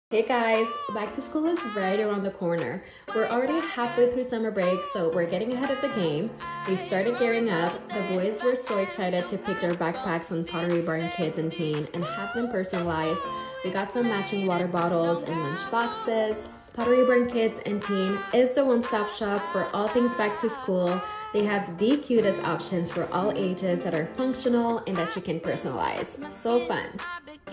Hey guys, back to school is right around the corner. We're already halfway through summer break, so we're getting ahead of the game. We've started gearing up. The boys were so excited to pick their backpacks on Pottery Barn Kids and Teen and have them personalized. We got some matching water bottles and lunch boxes. Pottery Barn Kids and Teen is the one-stop shop for all things back to school. They have the cutest options for all ages that are functional and that you can personalize. So fun.